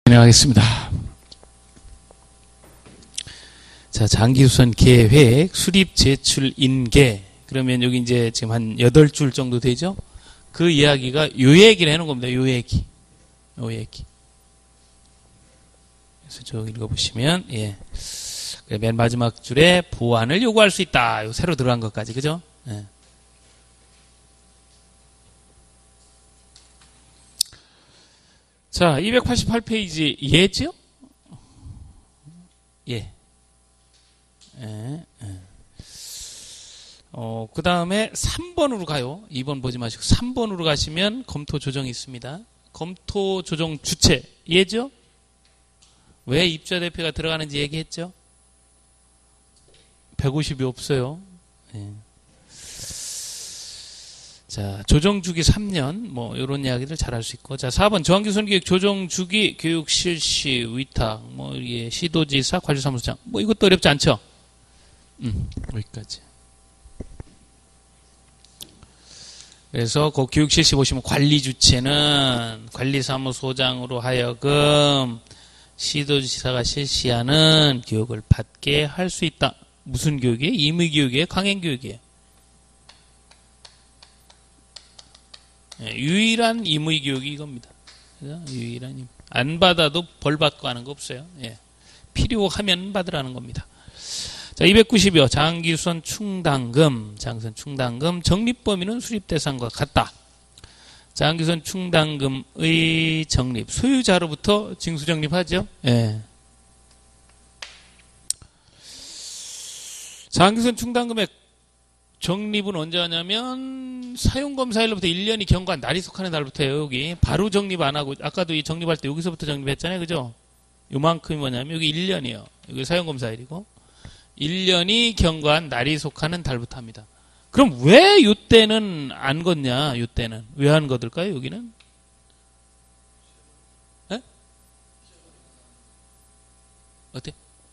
진행하겠습니다. 자, 장기우선 계획, 수립, 제출, 인계. 그러면 여기 이제 지금 한 8줄 정도 되죠? 그 이야기가 요 얘기를 해놓은 겁니다. 요 얘기. 그래서 저 읽어보시면, 예. 맨 마지막 줄에 보완을 요구할 수 있다. 요 새로 들어간 것까지. 그죠? 예. 자, 288페이지 예죠? 예. 그 다음에 3번으로 가요. 2번 보지 마시고 3번으로 가시면 검토 조정이 있습니다. 검토 조정 주체 예죠? 왜 입주자 대표가 들어가는지 얘기했죠? 150이 없어요. 예. 자, 조정 주기 3년, 뭐, 요런 이야기들 잘 할 수 있고. 자, 4번, 정기선 계획 조정 주기, 교육 실시, 위탁, 뭐, 이게 시도지사, 관리사무소장. 뭐, 이것도 어렵지 않죠? 여기까지. 그래서 그 교육 실시 보시면 관리 주체는 관리사무소장으로 하여금 시도지사가 실시하는 교육을 받게 할 수 있다. 무슨 교육이에요? 임의교육이에요? 강행교육이에요? 유일한 임의교육이 이겁니다. 유일한 안 받아도 벌 받고 하는 거 없어요. 예. 필요하면 받으라는 겁니다. 자, 290여 장기우선 충당금, 장기우선 충당금 적립 범위는 수립 대상과 같다. 장기우선 충당금의 적립 소유자로부터 징수 적립하죠. 예. 장기우선 충당금의 적립은 언제 하냐면 사용검사일로부터 1년이 경과한 날이 속하는 날부터예요. 여기 바로 적립 안 하고 아까도 이 적립할 때 여기서부터 적립했잖아요. 그죠? 요만큼이 뭐냐면 여기 1년이에요. 여기 사용검사일이고 1년이 경과한 날이 속하는 달부터 합니다. 그럼 왜 이때는 안 걷냐? 이때는 왜 안 걷을까요? 여기는? 에? 어때?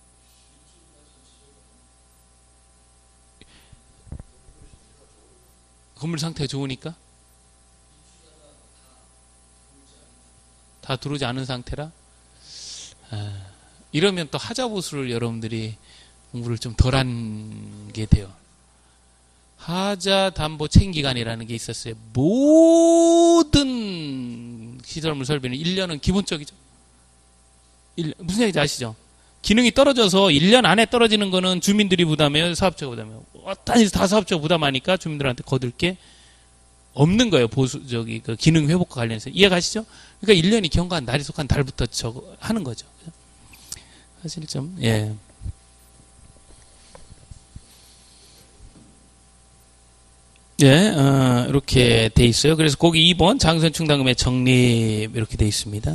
건물 상태가 좋으니까? 다 들어오지 않은 상태라? 이러면 또 하자보수를 여러분들이 공부를 좀 덜 한 게 돼요. 하자담보 책임기간이라는 게 있었어요. 모든 시설물 설비는 1년은 기본적이죠. 무슨 얘기인지 아시죠? 기능이 떨어져서 1년 안에 떨어지는 거는 주민들이 부담해요? 사업자가 부담해요? 어떤 일도 다 사업자가 부담하니까 주민들한테 거둘 게 없는 거예요. 그 기능 회복과 관련해서. 이해가시죠? 그러니까 1년이 경과한 날이 속한 달부터 하는 거죠. 사실 좀, 예. 예, 이렇게 돼 있어요. 그래서 거기 2번 장기우선 충당금의 적립 이렇게 돼 있습니다.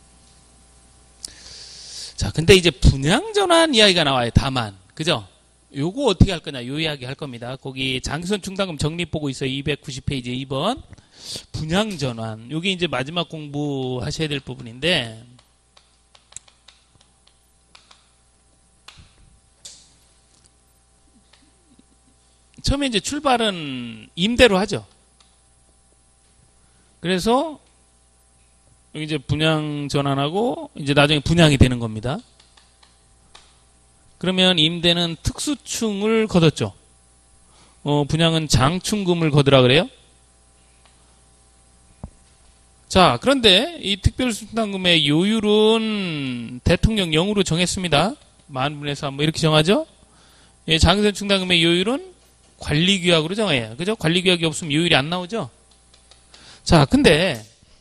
자, 근데 이제 분양전환 이야기가 나와요. 다만. 그죠? 요거 어떻게 할 거냐. 요 이야기 할 겁니다. 거기 장기우선 충당금 적립 보고 있어요. 290페이지 2번. 분양전환. 요게 이제 마지막 공부 하셔야 될 부분인데. 처음에 이제 출발은 임대로 하죠. 그래서 여기 이제 분양 전환하고 이제 나중에 분양이 되는 겁니다. 그러면 임대는 특수충을 거뒀죠. 분양은 장충금을 거두라 그래요. 자, 그런데 이 특별수당금의 요율은 대통령령으로 정했습니다. 만분의 3 뭐 이렇게 정하죠. 예, 장기우선 충당금의 요율은 관리규약으로 정해요. 그죠? 관리규약이 없으면 요율이 안 나오죠. 자, 근데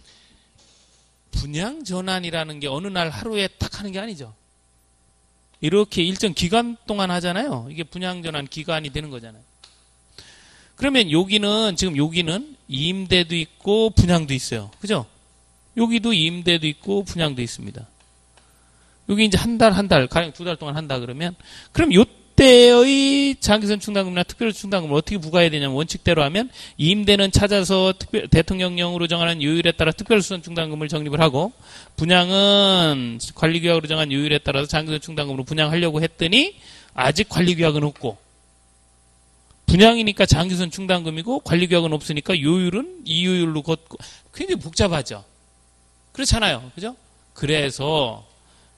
분양 전환이라는 게 어느 날 하루에 딱 하는 게 아니죠. 이렇게 일정 기간 동안 하잖아요. 이게 분양 전환 기간이 되는 거잖아요. 그러면 지금 여기는 임대도 있고 분양도 있어요. 그죠? 여기도 임대도 있고 분양도 있습니다. 여기 이제 한 달, 가령 2달 동안 한다 그러면, 그럼 요때의 장기우선 충당금이나 특별수선 충당금을 어떻게 부과해야 되냐면 원칙대로 하면 임대는 찾아서 대통령령으로 정하는 요율에 따라 특별수선 충당금을 적립을 하고 분양은 관리규약으로 정한 요율에 따라서 장기우선 충당금으로 분양하려고 했더니 아직 관리규약은 없고 분양이니까 장기우선 충당금이고 관리규약은 없으니까 요율은 이 요율로 걷고 굉장히 복잡하죠. 그렇잖아요. 그죠? 그래서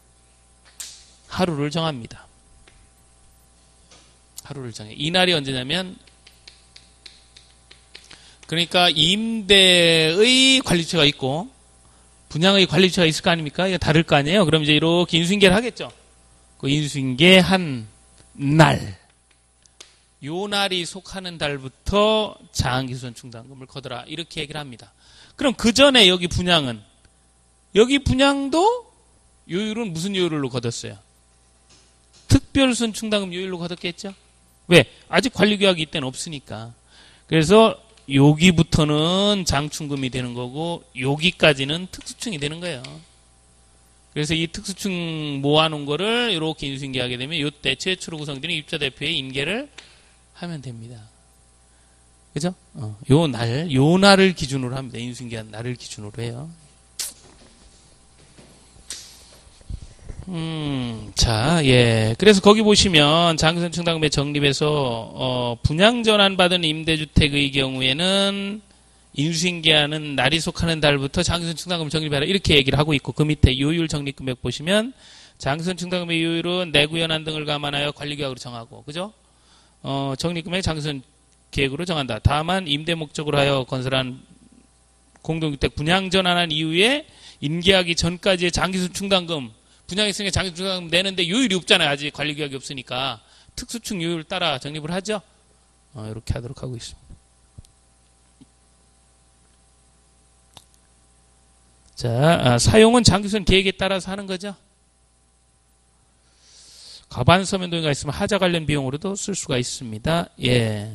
하루를 정합니다. 하루를 정해. 이날이 언제냐면, 그러니까 임대의 관리처가 있고 분양의 관리처가 있을 거 아닙니까? 이거 다를 거 아니에요? 그럼 이제 이렇게 인수인계를 하겠죠. 그 인수인계 한 날, 요 날이 속하는 달부터 장기수선 충당금을 거둬라, 이렇게 얘기를 합니다. 그럼 그 전에 여기 분양은, 여기 분양도 요율은 무슨 요율로 거뒀어요? 특별수선 충당금 요율로 거뒀겠죠? 왜? 아직 관리계약이 이때는 없으니까. 그래서 여기부터는 장충금이 되는 거고 여기까지는 특수충이 되는 거예요. 그래서 이 특수충 모아놓은 거를 이렇게 인수인계하게 되면 이때 최초로 구성되는 입자 대표의 인계를 하면 됩니다. 그죠? 요 날을 기준으로 합니다. 인수인계한 날을 기준으로 해요. 자, 예. 그래서 거기 보시면 장기수선 충당금의 적립에서 분양 전환받은 임대주택의 경우에는 인수인계하는 날이 속하는 달부터 장기수선 충당금을 적립하라, 이렇게 얘기를 하고 있고, 그 밑에 요율 적립금액 보시면 장기수선 충당금의 요율은 내구 연한 등을 감안하여 관리계약으로 정하고, 그죠? 적립금액 장기수선 계획으로 정한다. 다만 임대 목적으로 하여 건설한 공동주택 분양 전환한 이후에 인계하기 전까지의 장기수선 충당금, 분양했으니까 장기수선 충당금 내는데 요율이 없잖아요. 아직 관리계약이 없으니까 특수충 요율 따라 적립을 하죠. 이렇게 하도록 하고 있습니다. 자, 사용은 장기수선 계획에 따라서 하는 거죠. 가반 서면 동의가 있으면 하자 관련 비용으로도 쓸 수가 있습니다. 예.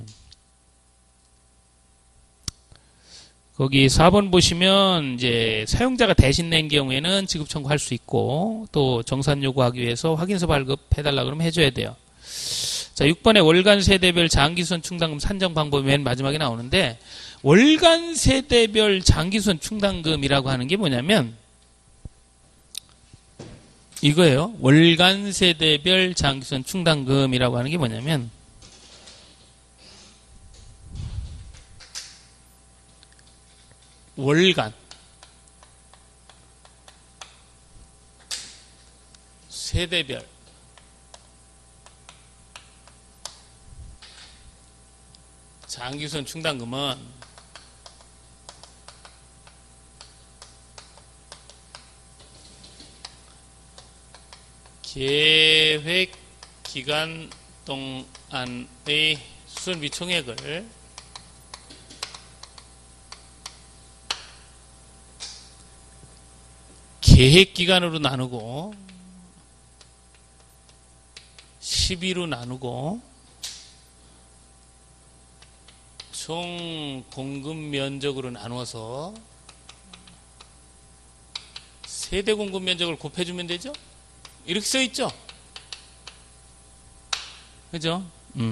거기 4번 보시면 이제 사용자가 대신 낸 경우에는 지급 청구할 수 있고, 또 정산 요구하기 위해서 확인서 발급해달라 그러면 해줘야 돼요. 자, 6번에 월간 세대별 장기수선 충당금 산정 방법이 맨 마지막에 나오는데, 월간 세대별 장기수선 충당금이라고 하는 게 뭐냐면 이거예요. 월간 세대별 장기수선 충당금이라고 하는 게 뭐냐면, 월간 세대별 장기수선 충당금은 계획 기간 동안의 수선비 총액을 계획 기간으로 나누고 12로 나누고 총 공급 면적으로 나눠서 세대 공급 면적을 곱해주면 되죠? 이렇게 써 있죠? 그죠?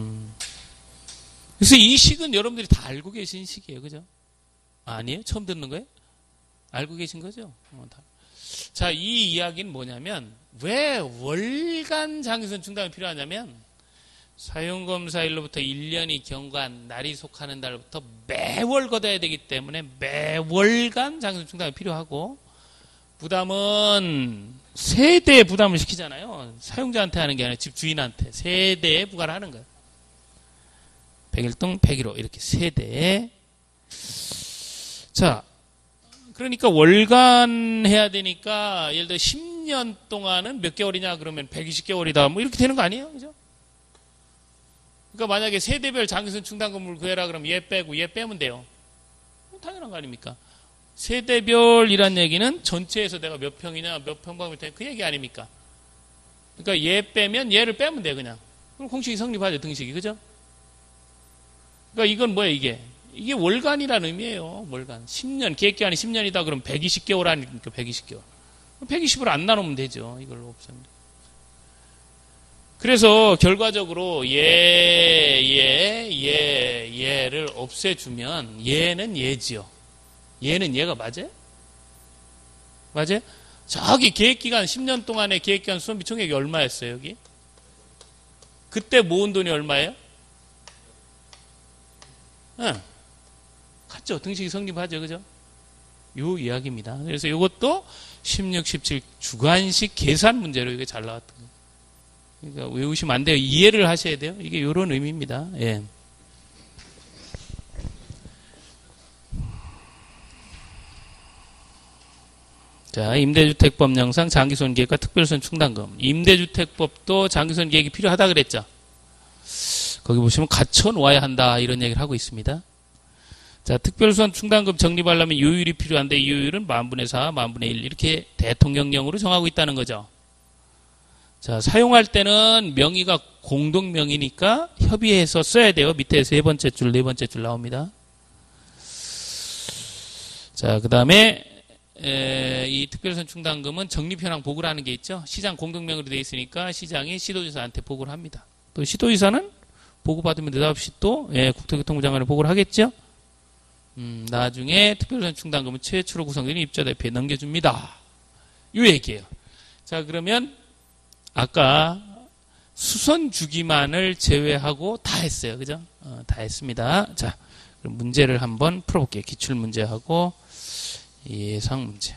그래서 이 식은 여러분들이 다 알고 계신 식이에요. 그죠? 아니에요? 처음 듣는 거예요? 알고 계신 거죠? 다. 자, 이 이야기는 뭐냐면, 왜 월간 장기수선 충당이 필요하냐면, 사용검사일로부터 1년이 경과한 날이 속하는 달부터 매월 걷어야 되기 때문에 매월간 장기수선 충당이 필요하고, 부담은 세대에 부담을 시키잖아요. 사용자한테 하는 게 아니라 집 주인한테 세대에 부과를 하는 거예요. 101동 101호 이렇게 세대에. 자, 그러니까 월간 해야 되니까 예를 들어 10년 동안은 몇 개월이냐 그러면 120개월이다 뭐 이렇게 되는 거 아니에요? 그죠? 그러니까 만약에 세대별 장기수선 충당금을 구해라 그러면 얘 빼고 얘 빼면 돼요. 당연한 거 아닙니까? 세대별이란 얘기는 전체에서 내가 몇 평이냐 몇 평방미터냐 그 얘기 아닙니까? 그러니까 얘 빼면 얘를 빼면 돼 그냥. 그럼 공식이 성립하죠. 등식이. 그죠? 그러니까 이건 뭐예요 이게? 이게 월간이라는 의미예요. 월간. 10년, 계획기간이 10년이다 그러면 120개월 아닙니까? 120개월. 120을 안 나누면 되죠. 이걸로 없습니다. 그래서 결과적으로 얘를 없애주면 얘는 얘지요. 얘는 얘가 맞아요? 맞아요? 저기 계획기간 10년 동안의 계획기간 수선비 총액이 얼마였어요 여기? 그때 모은 돈이 얼마예요? 응. 같죠? 등식이 성립하죠. 그죠? 요 이야기입니다. 그래서 이것도 16, 17 주관식 계산 문제로 이게 잘 나왔던 거예요. 그러니까 외우시면 안 돼요. 이해를 하셔야 돼요. 이게 이런 의미입니다. 예. 자, 임대주택법령상 장기손계획과 특별선 충당금. 임대주택법도 장기손 계획이 필요하다 그랬죠. 거기 보시면 갖춰 놓아야 한다 이런 얘기를 하고 있습니다. 자, 특별선 충당금 적립하려면 요율이 필요한데 이 요율은 만분의 4, 만분의 1 이렇게 대통령령으로 정하고 있다는 거죠. 자, 사용할 때는 명의가 공동명의니까 협의해서 써야 돼요. 밑에 세 번째 줄, 네 번째 줄 나옵니다. 자, 그 다음에 이 특별선 충당금은 적립현황 보고를 하는 게 있죠. 시장 공동명의로 되어 있으니까 시장이 시도지사한테 보고를 합니다. 또 시도지사는 보고받으면 느닷없이 또 국토교통부 장관에 보고를 하겠죠. 나중에 특별선 충당금은 최초로 구성되는 입주대표에 넘겨줍니다. 이 얘기예요. 자, 그러면 아까 수선 주기만을 제외하고 다 했어요. 그죠? 다 했습니다. 자, 그럼 문제를 한번 풀어볼게요. 기출문제하고 예상 문제.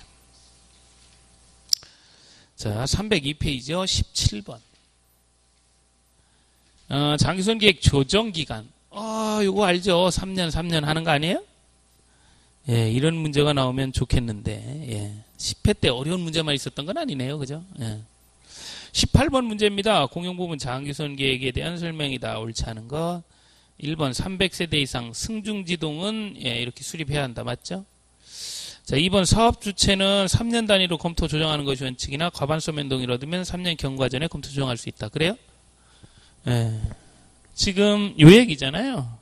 자, 302페이지요. 17번. 장기손 계획 조정 기간. 요거 알죠? 3년 하는 거 아니에요? 예, 이런 문제가 나오면 좋겠는데, 예. 10회 때 어려운 문제만 있었던 건 아니네요. 그죠? 예. 18번 문제입니다. 공용부문 장기손 계획에 대한 설명이다. 옳지 않은 거. 1번 300세대 이상 승중지동은 이렇게 수립해야 한다. 맞죠? 자, 2번 사업 주체는 3년 단위로 검토 조정하는 것이 원칙이나 과반수 변동을 얻으면 3년 경과 전에 검토 조정할 수 있다. 그래요? 예. 지금 요 얘기잖아요.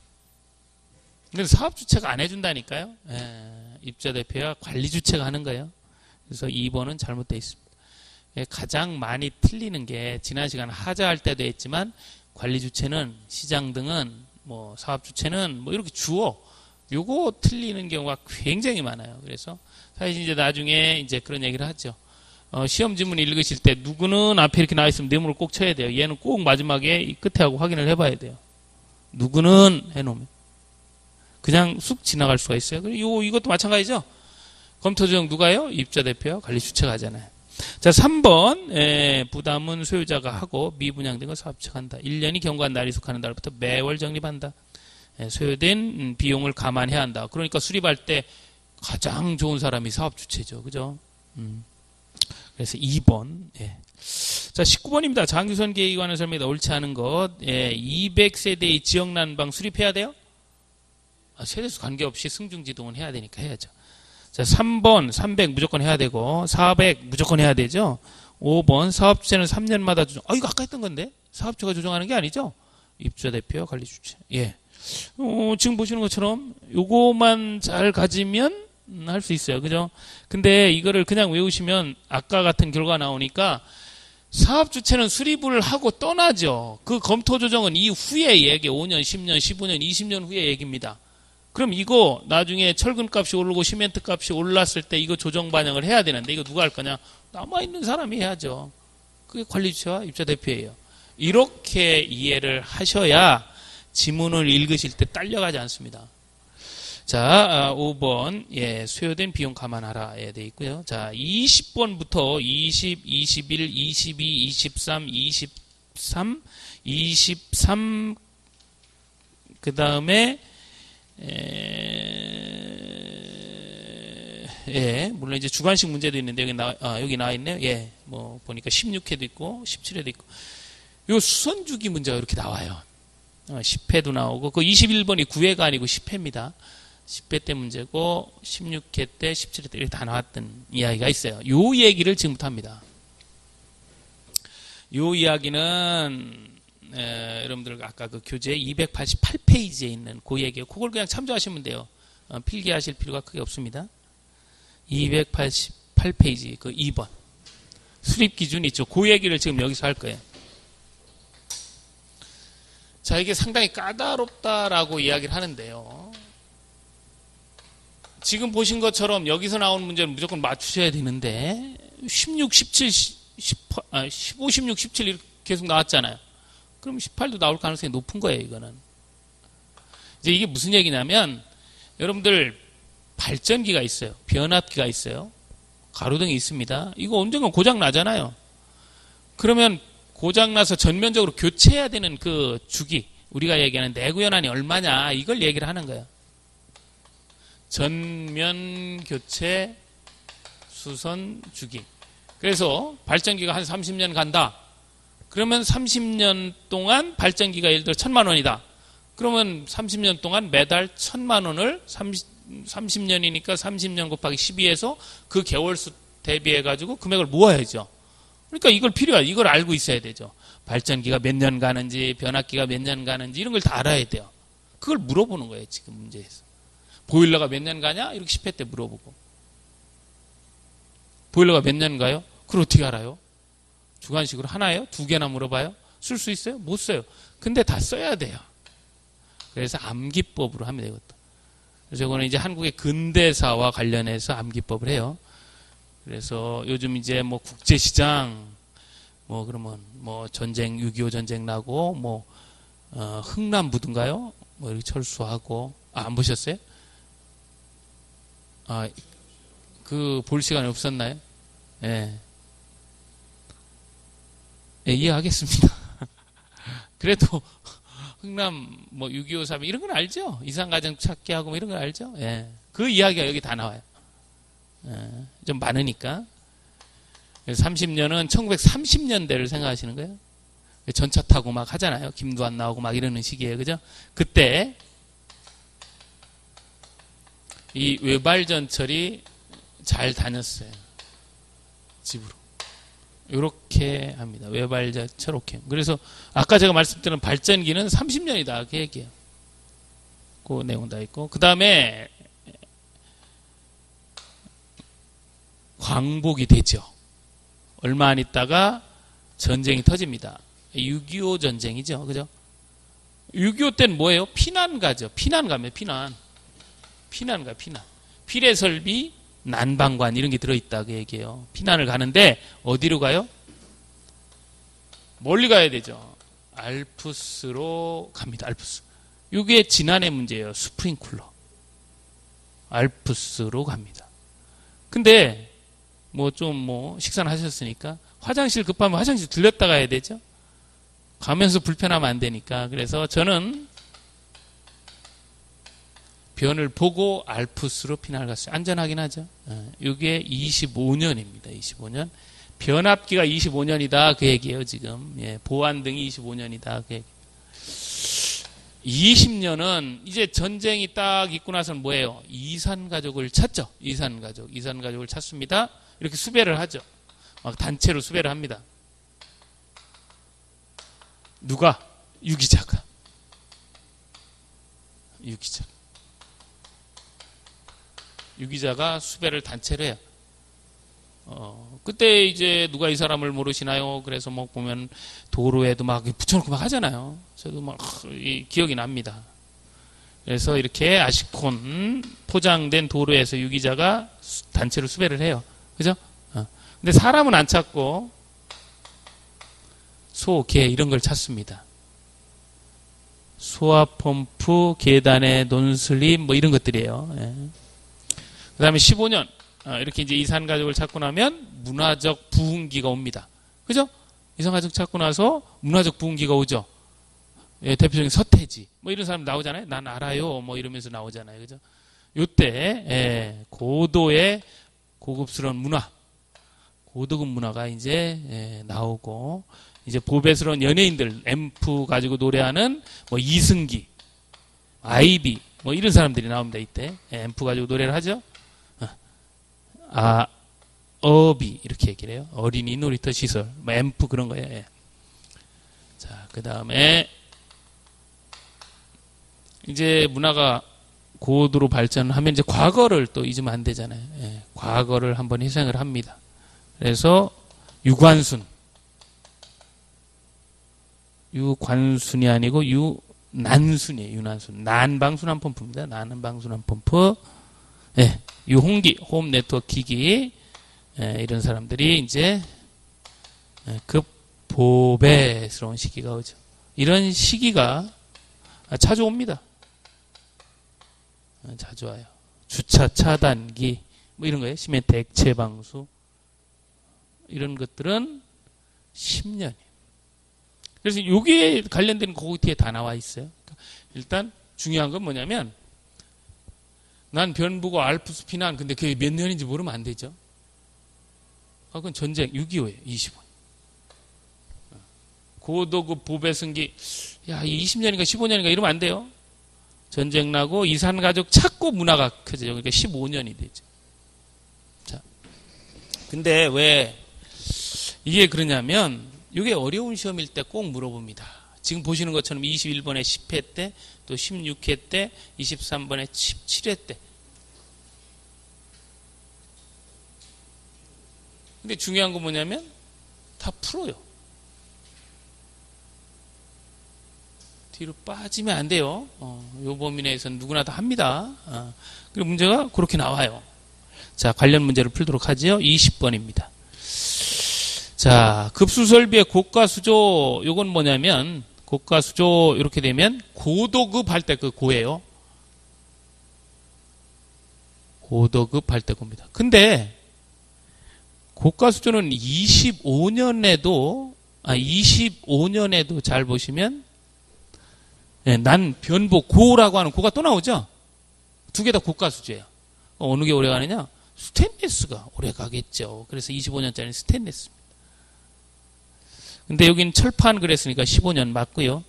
근데 사업 주체가 안 해준다니까요. 입자 대표와 관리 주체가 하는 거예요. 그래서 2번은 잘못되어 있습니다. 가장 많이 틀리는 게 지난 시간 하자할 때도 했지만 관리 주체는 시장 등은 뭐 사업 주체는 뭐 이렇게 주어 요거 틀리는 경우가 굉장히 많아요. 그래서 사실 이제 나중에 이제 그런 얘기를 하죠. 시험 지문 읽으실 때 누구는 앞에 이렇게 나와 있으면 네모를 꼭 쳐야 돼요. 얘는 꼭 마지막에 이 끝에 하고 확인을 해봐야 돼요. 누구는 해놓으면 그냥 쑥 지나갈 수가 있어요. 그리고 이것도 마찬가지죠. 검토 조정 누가요? 입자 대표와 관리 주체가 하잖아요. 자, 3번 부담은 소유자가 하고 미분양된 건 사업주체가 한다. 1년이 경과한 날이 속하는 날부터 매월 적립한다. 소요된 비용을 감안해야 한다. 그러니까 수립할 때 가장 좋은 사람이 사업주체죠. 그죠? 그래서 2번. 예. 자, 19번입니다. 장기손 계획에 관한 설명이다. 옳지 않은 것. 200세대의 지역난방 수립해야 돼요? 세대수 관계없이 승중지동은 해야 되니까 해야죠. 자, 3번 300 무조건 해야 되고 400 무조건 해야 되죠. 5번 사업주체는 3년마다 조정. 이거 아까 했던 건데 사업주가 조정하는 게 아니죠. 입주자 대표 관리주체. 예. 지금 보시는 것처럼 요거만 잘 가지면 할 수 있어요. 그죠? 근데 이거를 그냥 외우시면 아까 같은 결과 나오니까 사업주체는 수립을 하고 떠나죠. 그 검토 조정은 이후의 얘기 5년, 10년, 15년, 20년 후의 얘기입니다. 그럼 이거 나중에 철근 값이 오르고 시멘트 값이 올랐을 때 이거 조정 반영을 해야 되는데 이거 누가 할 거냐? 남아있는 사람이 해야죠. 그게 관리주체와 입자 대표예요. 이렇게 이해를 하셔야 지문을 읽으실 때 딸려가지 않습니다. 자, 5번 수요된 비용 감안하라에 되어 있고요. 자, 20번부터 20, 21, 22, 23 그 다음에 물론 이제 주관식 문제도 있는데 여기 나와 있네요. 뭐 보니까 16회도 있고 17회도 있고 요 수선주기 문제가 이렇게 나와요. 10회도 나오고 그 21번이 9회가 아니고 10회입니다. 10회 때 문제고 16회 때 17회 때 이렇게 다 나왔던 이야기가 있어요. 요 얘기를 지금부터 합니다. 요 이야기는 여러분들 아까 그 교재 288페이지에 있는 그 얘기예요. 그걸 그냥 참조하시면 돼요. 필기하실 필요가 크게 없습니다. 288페이지 그 2번 수립 기준이 있죠. 그 얘기를 지금 여기서 할 거예요. 자, 이게 상당히 까다롭다라고 이야기를 하는데요. 지금 보신 것처럼 여기서 나오는 문제는 무조건 맞추셔야 되는데 16, 17, 15, 16, 17 이렇게 계속 나왔잖아요. 그럼 18도 나올 가능성이 높은 거예요, 이거는. 이제 이게 무슨 얘기냐면 여러분들 발전기가 있어요. 변압기가 있어요. 가로등이 있습니다. 이거 언젠가 고장 나잖아요. 그러면 고장 나서 전면적으로 교체해야 되는 그 주기, 우리가 얘기하는 내구 연한이 얼마냐, 이걸 얘기를 하는 거예요. 전면 교체 수선 주기. 그래서 발전기가 한 30년 간다. 그러면 30년 동안 발전기가 예를 들어 1,000만 원이다. 그러면 30년 동안 매달 1,000만 원을 30년이니까 30년 곱하기 12에서 그 개월수 대비해가지고 금액을 모아야죠. 그러니까 이걸 이걸 알고 있어야 되죠. 발전기가 몇 년 가는지, 변압기가 몇 년 가는지, 이런 걸 다 알아야 돼요. 그걸 물어보는 거예요, 지금 문제에서. 보일러가 몇 년 가냐? 이렇게 10회 때 물어보고. 보일러가 몇 년 가요? 그걸 어떻게 알아요? 주관식으로 하나예요? 2개나 물어봐요? 쓸 수 있어요? 못 써요. 근데 다 써야 돼요. 그래서 암기법으로 하면 되거든. 그래서 이거는 이제 한국의 근대사와 관련해서 암기법을 해요. 그래서 요즘 이제 뭐 국제시장, 뭐 그러면 뭐 전쟁, 6.25 전쟁 나고, 뭐, 흥남부든가요? 뭐 이렇게 철수하고, 안 보셨어요? 볼 시간이 없었나요? 예. 예, 이해하겠습니다. 그래도, 흥남, 뭐, 6.25 사변, 이런 건 알죠? 이산가정 찾기 하고 뭐 이런 건 알죠? 예. 그 이야기가 여기 다 나와요. 예. 좀 많으니까. 30년은 1930년대를 생각하시는 거예요. 전차 타고 막 하잖아요. 김두한 나오고 막 이러는 시기예요. 그죠? 그때, 이 외발전철이 잘 다녔어요. 집으로. 요렇게 합니다. 외발전철 오케이. 그래서 아까 제가 말씀드린 발전기는 30년이다. 그 얘기예요. 그 내용 다 있고. 그 다음에 광복이 되죠. 얼마 안 있다가 전쟁이 터집니다. 6.25 전쟁이죠. 그죠? 6.25 때는 뭐예요? 피난 가죠. 피난 가면 피난. 피난 가, 피난. 피례설비, 난방관 이런 게 들어있다 그 얘기예요. 피난을 가는데 어디로 가요? 멀리 가야 되죠. 알프스로 갑니다. 알프스. 이게 지난해 문제예요. 스프링쿨러. 알프스로 갑니다. 근데 뭐 식사는 하셨으니까 화장실 급하면 화장실 들렸다 가야 되죠. 가면서 불편하면 안 되니까. 그래서 저는 변을 보고 알프스로 피난을 갔어요. 안전하긴 하죠. 이게 25년입니다. 25년. 변압기가 25년이다. 그 얘기예요, 지금. 예, 보안등이 25년이다. 그 얘기. 20년은 이제 전쟁이 딱 있고 나서는 뭐예요? 이산가족을 찾죠. 이산가족을 찾습니다. 이렇게 수배를 하죠. 막 단체로 수배를 합니다. 누가? 유기자가. 유기자가 수배를 단체로 해요. 그때 이제 누가 이 사람을 모르시나요? 그래서 뭐 보면 도로에도 막 붙여놓고 막 하잖아요. 저도 막 기억이 납니다. 그래서 이렇게 아시콘 포장된 도로에서 유기자가 단체로 수배를 해요. 그죠? 근데 사람은 안 찾고 소, 개 이런 걸 찾습니다. 소화펌프, 계단의 논슬립 뭐 이런 것들이에요. 예. 그 다음에 15년 이렇게 이제 이산가족을 찾고 나면 문화적 부흥기가 옵니다. 그죠? 이산가족 찾고 나서 문화적 부흥기가 오죠. 예, 대표적인 서태지 뭐 이런 사람 나오잖아요. 난 알아요 뭐 이러면서 나오잖아요. 그죠? 요때 고도의 고급스러운 문화, 고도급 문화가 이제 나오고 이제 보배스러운 연예인들 앰프 가지고 노래하는 뭐 이승기, 아이비 뭐 이런 사람들이 나옵니다. 이때 앰프 가지고 노래를 하죠. 어비 이렇게 얘기를 해요. 어린이 놀이터 시설, 뭐 앰프 그런 거예요. 예. 자, 그 다음에 이제 문화가 고도로 발전하면 이제 과거를 또 잊으면 안 되잖아요. 예. 과거를 한번 희생을 합니다. 그래서 유관순이 아니고 유난순이에요. 유난순. 난방순환 펌프입니다. 난방순환 펌프. 예. 유홍기, 홈 네트워크 기기. 이런 사람들이 이제 급보배스러운 시기가 오죠. 이런 시기가 자주 옵니다. 자주 와요. 주차 차단기, 뭐 이런 거예요. 시멘트 액체 방수. 이런 것들은 10년이에요. 그래서 여기에 관련된 그 뒤에 다 나와 있어요. 일단 중요한 건 뭐냐면, 난 변부고 알프스 피난, 근데 그게 몇 년인지 모르면 안 되죠. 그건 전쟁, 6.25예요, 25년. 고도급 보배승기, 야, 20년인가 15년인가 이러면 안 돼요. 전쟁 나고 이산가족 찾고 문화가 커져요. 그러니까 15년이 되죠. 자, 근데 왜 이게 그러냐면, 이게 어려운 시험일 때 꼭 물어봅니다. 지금 보시는 것처럼 21번에 10회 때, 또 16회 때, 23번에 17회 때. 근데 중요한 건 뭐냐면 다 풀어요. 뒤로 빠지면 안 돼요. 요 범위 내에서는 누구나 다 합니다. 그리고 문제가 그렇게 나와요. 자, 관련 문제를 풀도록 하죠. 20번입니다. 자, 급수설비의 고가수조, 요건 뭐냐면, 고가수조, 이렇게 되면, 고도급 할 때 그 고예요. 고도급 할 때 고입니다. 근데, 고가수조는 25년에도 잘 보시면, 예, 난 변보 고라고 하는 고가 또 나오죠? 두 개 다 고가수조예요. 어느 게 오래 가느냐? 스테인리스가 오래 가겠죠. 그래서 25년짜리는 스테인리스입니다. 근데 여기는 철판 그랬으니까 15년 맞고요.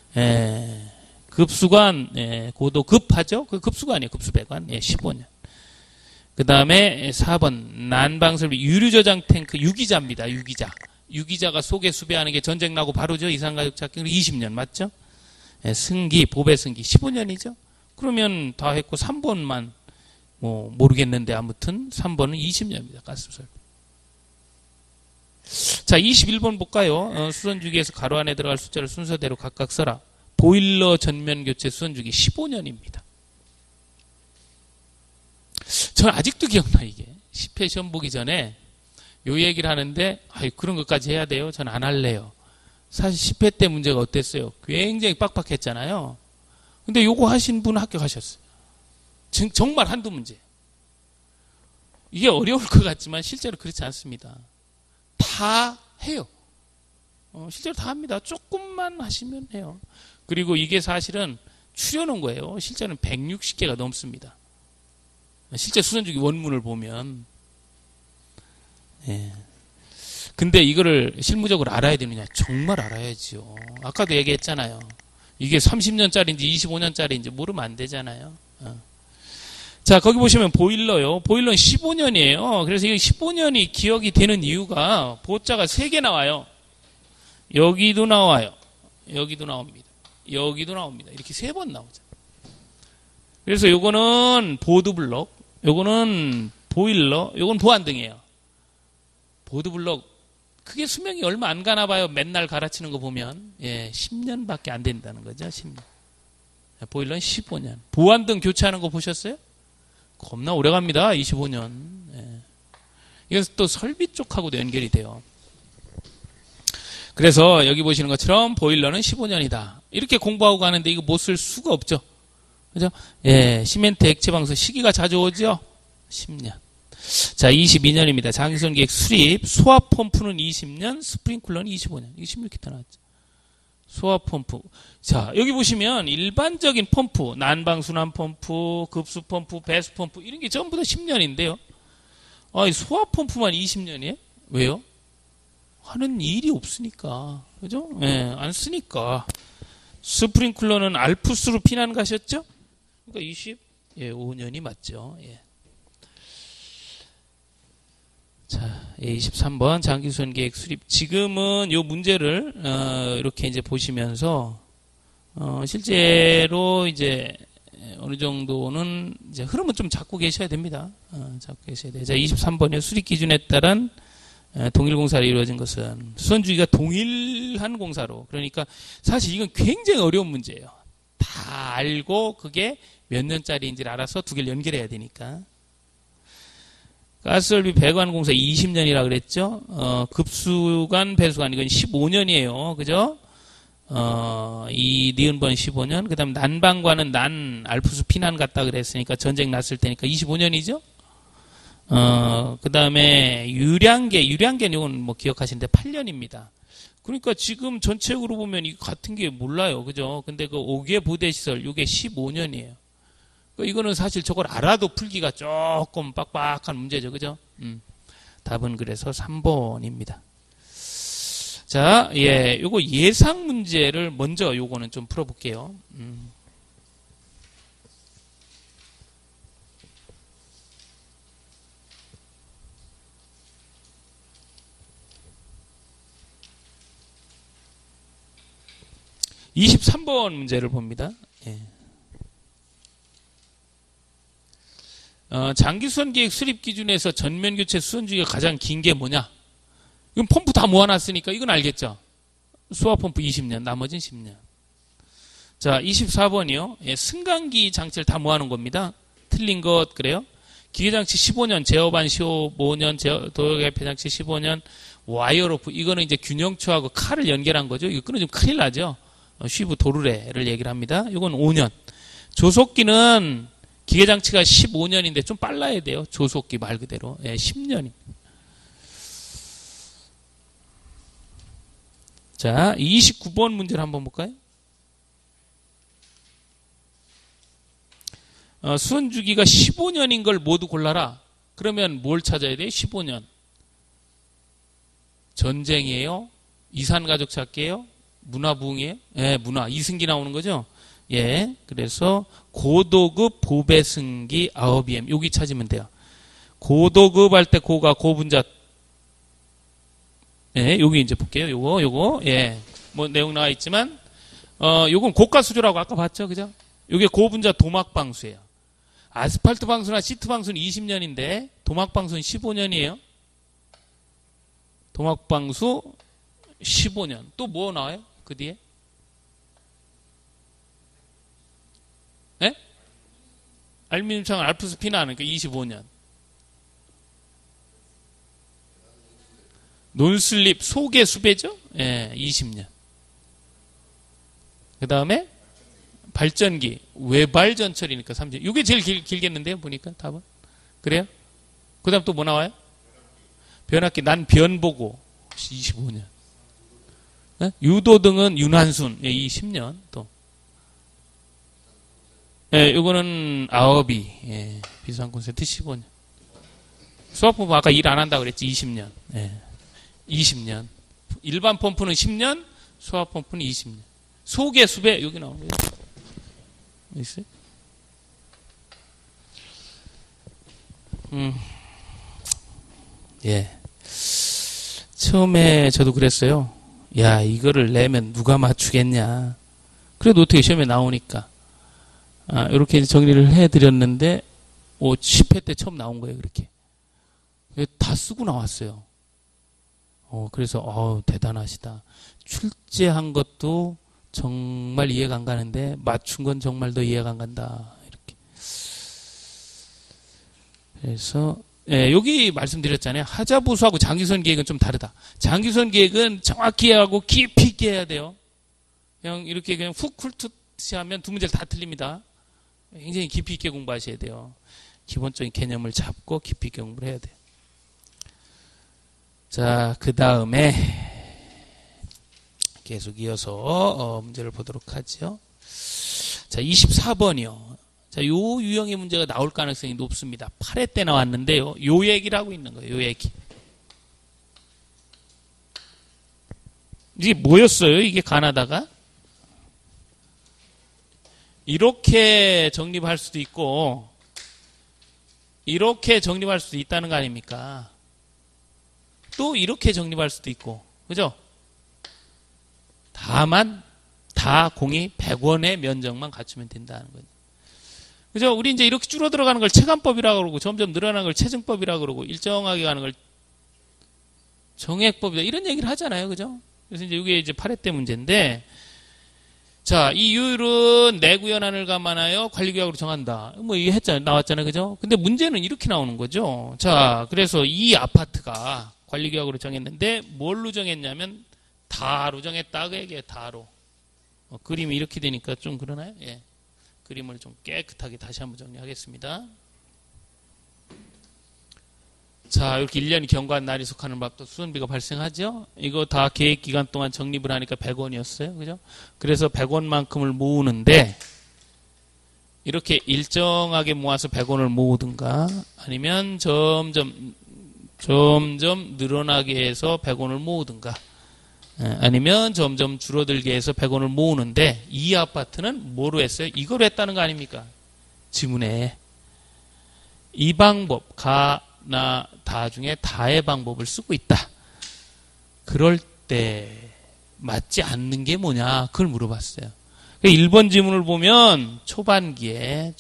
급수관, 고도급하죠? 그 급수가 아니에요. 급수배관. 15년. 그 다음에 4번, 난방설비, 유류저장 탱크, 유기자입니다. 유기자. 유기자가 속에 수배하는 게 전쟁 나고 바로죠. 이산가족 찾기. 20년 맞죠? 승기, 보배승기 15년이죠. 그러면 다 했고 3번만 뭐 모르겠는데 아무튼 3번은 20년입니다. 가스설비. 자, 21번 볼까요? 수선주기에서 가로 안에 들어갈 숫자를 순서대로 각각 써라. 보일러 전면 교체 수선주기 15년입니다. 저는 아직도 기억나 이게. 10회 시험 보기 전에 요 얘기를 하는데 그런 것까지 해야 돼요? 저는 안 할래요. 사실 10회 때 문제가 어땠어요? 굉장히 빡빡했잖아요. 근데 요거 하신 분은 합격하셨어요. 정말 한두 문제. 이게 어려울 것 같지만 실제로 그렇지 않습니다. 다 해요. 실제로 다 합니다. 조금만 하시면 해요. 그리고 이게 사실은 추려놓은 거예요. 실제로는 160개가 넘습니다. 실제 수선주기 원문을 보면. 예. 근데 이거를 실무적으로 알아야 되느냐? 정말 알아야지요. 아까도 얘기했잖아요. 이게 30년짜리인지 25년짜리인지 모르면 안 되잖아요. 자, 거기 보시면 보일러요. 보일러는 15년이에요. 그래서 이 15년이 기억이 되는 이유가 보자가 3개 나와요. 여기도 나와요. 여기도 나옵니다. 여기도 나옵니다. 이렇게 3번 나오죠. 그래서 요거는 보드블럭, 요거는 보일러, 요건 보안등이에요. 보드블럭, 그게 수명이 얼마 안 가나 봐요. 맨날 갈아치는 거 보면. 10년밖에 안 된다는 거죠. 10년. 보일러는 15년. 보안등 교체하는 거 보셨어요? 겁나 오래 갑니다. 25년. 이건 또 설비 쪽하고도 연결이 돼요. 그래서 여기 보시는 것처럼 보일러는 15년이다. 이렇게 공부하고 가는데 이거 못 쓸 수가 없죠. 그죠? 시멘트 액체 방수 시기가 자주 오죠? 10년. 자, 22년입니다. 장기선기획 수립. 소화펌프는 20년, 스프링클러는 25년. 이게 16기타 나왔죠. 소화펌프. 자, 여기 보시면 일반적인 펌프, 난방순환 펌프, 급수펌프, 배수펌프 이런 게 전부 다 10년인데요. 소화펌프만 20년이에요? 왜요? 하는 일이 없으니까. 그죠? 안 쓰니까. 스프링클러는 알프스로 피난 가셨죠? 그러니까 25년이 맞죠. 자, 23번 장기수선 계획 수립. 지금은 이 문제를 이렇게 이제 보시면서 실제로 이제 어느 정도는 이제 흐름은 좀 잡고 계셔야 됩니다. 잡고 계셔야 돼요. 자, 23번에 수립 기준에 따른 동일 공사로 이루어진 것은 수선주기가 동일한 공사로. 그러니까 사실 이건 굉장히 어려운 문제예요. 다 알고 그게 몇 년짜리인지를 알아서 두 개를 연결해야 되니까. 가스설비 배관 공사 20년이라 그랬죠. 급수관 배수관 이건 15년이에요. 그죠? 이 니은번 15년, 그 다음 난방관은 난 알프스 피난 갔다 그랬으니까 전쟁 났을 때니까 25년이죠? 그 다음에 유량계는 이건 뭐 기억하시는데 8년입니다. 그러니까 지금 전체적으로 보면 이거 같은 게 몰라요. 그죠? 근데 그 5개 부대시설, 이게 15년이에요. 이거는 사실 저걸 알아도 풀기가 조금 빡빡한 문제죠. 그죠? 답은 그래서 3번입니다. 자, 예, 요거 예상 문제를 먼저 요거는 좀 풀어볼게요. 23번 문제를 봅니다. 예. 장기수선 계획 수립 기준에서 전면 교체 수선 주기가 가장 긴 게 뭐냐? 이건 펌프 다 모아놨으니까 이건 알겠죠? 수압 펌프 20년, 나머지는 10년. 자, 24번이요. 예, 승강기 장치를 다 모아놓은 겁니다. 틀린 것 그래요? 기계장치 15년, 제어반 15년, 도어개폐장치 15년, 와이어로프 이거는 이제 균형초하고 칼을 연결한 거죠. 이거 끊어지면 큰일 나죠. 쉬브 도르래를 얘기를 합니다. 이건 5년. 조속기는 기계장치가 15년인데 좀 빨라야 돼요. 조속기 말 그대로. 예, 10년입니다. 자, 29번 문제를 한번 볼까요? 수선 주기가 15년인 걸 모두 골라라. 그러면 뭘 찾아야 돼요? 15년. 전쟁이에요? 이산가족 찾기예요? 문화부흥이에요? 예, 문화. 이승기 나오는 거죠? 예, 그래서 고도급 보배승기 9EM 여기 찾으면 돼요. 고도급 할 때 고가 고분자. 예, 여기 이제 볼게요. 요거 예, 뭐 내용 나와 있지만 요건 고가 수조라고 아까 봤죠, 그죠? 요게 고분자 도막 방수예요. 아스팔트 방수나 시트 방수는 20년인데 도막 방수는 15년이에요. 도막 방수 15년. 또 뭐 나와요? 그 뒤에? 예? 알루미늄 창은 알프스 피나는 그 25년. 논슬립 소개 수배죠? 예, 20년. 그 다음에 발전기 외발 전철이니까 30년. 이게 제일 길겠는데요, 보니까 답은. 그래요? 그 다음 또 뭐 나와요? 변압기 난 변보고 25년. 예? 유도등은 윤환순 예, 20년 또. 예, 이거는 아업이 예, 비상 콘센트 15년. 수압펌프 아까 일 안 한다고 그랬지 20년. 예, 20년. 일반 펌프는 10년, 수압 펌프는 20년. 소개 수배 여기 나오는 거예요. 있어요? 예. 처음에 저도 그랬어요. 야, 이거를 내면 누가 맞추겠냐. 그래도 어떻게 시험에 나오니까. 이렇게 정리를 해드렸는데, 10회 때 처음 나온 거예요, 그렇게. 다 쓰고 나왔어요. 그래서, 대단하시다. 출제한 것도 정말 이해가 안 가는데, 맞춘 건 정말 더 이해가 안 간다. 이렇게. 그래서, 예, 여기 말씀드렸잖아요. 하자보수하고 장기선 계획은 좀 다르다. 장기선 계획은 정확히 하고 깊이 있게 해야 돼요. 그냥 이렇게 그냥 훅 훑듯이 하면 두 문제를 다 틀립니다. 굉장히 깊이 있게 공부하셔야 돼요. 기본적인 개념을 잡고 깊이 있게 공부를 해야 돼요. 자, 그 다음에 계속 이어서 문제를 보도록 하죠. 자, 24번이요. 자, 요 유형의 문제가 나올 가능성이 높습니다. 8회 때 나왔는데요. 요 얘기를 하고 있는 거예요. 요 얘기. 이게 뭐였어요? 이게 가나다가? 이렇게 정립할 수도 있고 이렇게 정립할 수도 있다는 거 아닙니까? 또 이렇게 정립할 수도 있고 그죠? 다만 다 공이 100원의 면적만 갖추면 된다는 거죠. 그죠? 우리 이제 이렇게 줄어들어가는 걸 체감법이라고 그러고 점점 늘어나는 걸 체증법이라고 그러고 일정하게 가는 걸 정액법이다 이런 얘기를 하잖아요. 그죠? 그래서 이제 이게 이제 8회 때 문제인데 자, 이 요율은 내구연한을 감안하여 관리규약으로 정한다. 뭐 이게 나왔잖아요. 그죠? 근데 문제는 이렇게 나오는 거죠. 자, 그래서 이 아파트가 관리규약으로 정했는데 뭘로 정했냐면 다로 정했다. 그 얘기예요. 다로. 그림이 이렇게 되니까 좀 그러나요? 예. 그림을 좀 깨끗하게 다시 한번 정리하겠습니다. 자, 이렇게 1년이 경과한 날이 속하는 밥도 수선비가 발생하죠? 이거 다 계획 기간 동안 적립을 하니까 100원이었어요. 그죠? 그래서 100원만큼을 모으는데, 이렇게 일정하게 모아서 100원을 모으든가, 아니면 점점 늘어나게 해서 100원을 모으든가, 아니면 점점 줄어들게 해서 100원을 모으는데, 이 아파트는 뭐로 했어요? 이걸 했다는 거 아닙니까? 지문에. 이 방법, 나, 다 중에 다의 방법을 쓰고 있다. 그럴 때 맞지 않는 게 뭐냐? 그걸 물어봤어요. 1번 지문을 보면 초반기에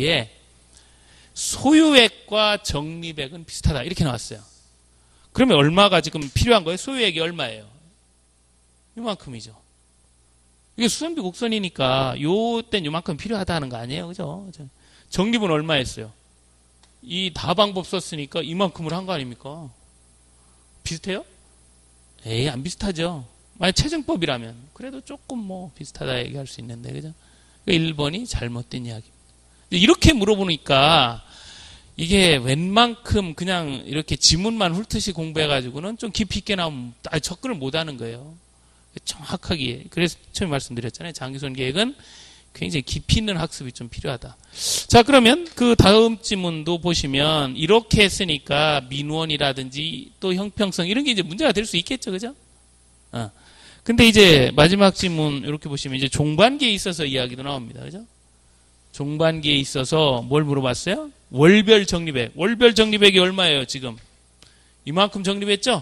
소유액과 적립액은 비슷하다. 이렇게 나왔어요. 그러면 얼마가 지금 필요한 거예요? 소유액이 얼마예요? 이만큼이죠. 이게 수선비 곡선이니까 요땐 요만큼 필요하다는 거 아니에요? 그죠? 적립은 얼마였어요? 이 다 방법 썼으니까 이만큼을 한 거 아닙니까? 비슷해요? 에이, 안 비슷하죠. 만약 최종법이라면 그래도 조금 뭐 비슷하다 얘기할 수 있는데, 그죠? 1번이 잘못된 이야기입니다. 이렇게 물어보니까 이게 웬만큼 그냥 이렇게 지문만 훑듯이 공부해가지고는 좀 깊이 있게 나오면 접근을 못하는 거예요. 정확하게. 그래서 처음에 말씀드렸잖아요. 장기손 계획은 굉장히 깊이 있는 학습이 좀 필요하다. 자, 그러면 그 다음 지문도 보시면 이렇게 했으니까 민원이라든지 또 형평성 이런 게 이제 문제가 될 수 있겠죠. 그죠? 근데 이제 마지막 지문 이렇게 보시면 이제 종반기에 있어서 이야기도 나옵니다. 그죠? 종반기에 있어서 뭘 물어봤어요? 월별 적립액. 월별 적립액이 얼마예요, 지금? 이만큼 적립했죠?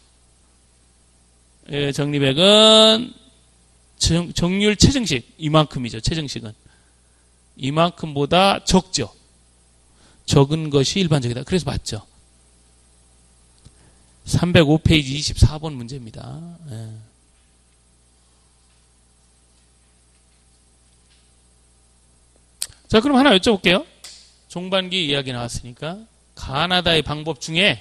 예, 적립액은 정률 최정식 이만큼이죠. 최정식은 이만큼보다 적죠. 적은 것이 일반적이다. 그래서 맞죠. 305페이지 24번 문제입니다. 예. 자, 그럼 하나 여쭤볼게요. 종반기 이야기 나왔으니까 가나다의 방법 중에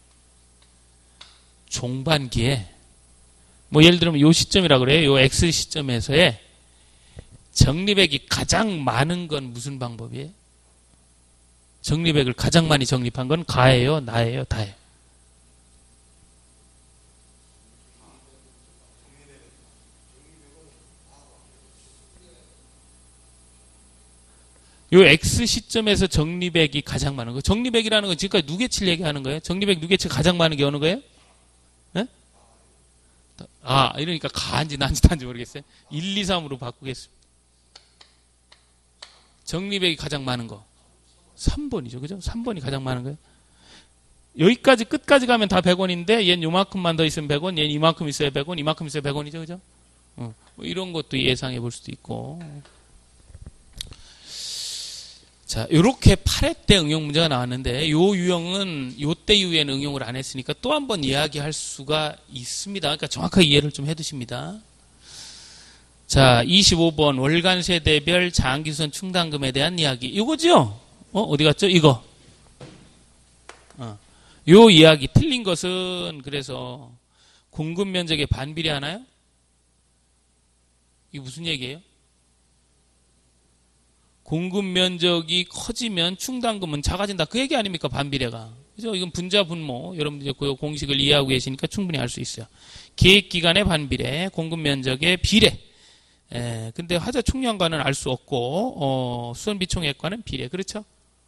종반기에 뭐 예를 들면 요 시점이라 그래요. 요 X 시점에서의 적립액이 가장 많은 건 무슨 방법이에요? 적립액을 가장 많이 적립한 건 가예요, 나예요, 다예요? 요 X 시점에서 적립액이 가장 많은 거. 적립액이라는 건 지금까지 누계치를 얘기하는 거예요. 적립액 누계치가 가장 많은 게 어느 거예요? 네? 이러니까 가인지 난지 단지 모르겠어요. 1, 2, 3으로 바꾸겠습니다. 적립액이 가장 많은 거. 3번이죠. 그죠? 3번이 가장 많은 거예요. 여기까지 끝까지 가면 다 100원인데 얘는 요만큼만 더 있으면 100원, 얘는 이만큼 있어야 100원, 이만큼 있어야 100원이죠. 그죠? 뭐 이런 것도 예상해 볼 수도 있고. 자, 요렇게 8회 때 응용 문제가 나왔는데 요 유형은 요때 이후에는 응용을 안 했으니까 또 한 번 이야기할 수가 있습니다. 그러니까 정확하게 이해를 좀 해두십니다. 자, 25번 월간 세대별 장기선 충당금에 대한 이야기. 이거죠? 어디 갔죠? 이거. 요 이야기 틀린 것은 그래서 공급 면적에 반비례하나요? 이게 무슨 얘기예요? 공급 면적이 커지면 충당금은 작아진다. 그 얘기 아닙니까? 반비례가. 그죠? 이건 분자 분모. 여러분들 그 공식을 이해하고 계시니까 충분히 알 수 있어요. 계획 기간의 반비례, 공급 면적의 비례. 근데 하자 총량과는 알 수 없고 수선비 총액과는 비례. 그렇죠?